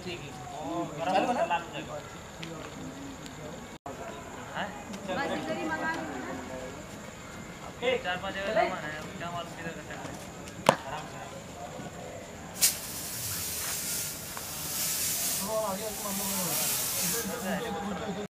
ठीक है चालू ना लाल जाएगा हैं बस इधर ही मंगा लो ना 4-5 जगह सामान है क्या मालूम किधर का है आराम से तो आगे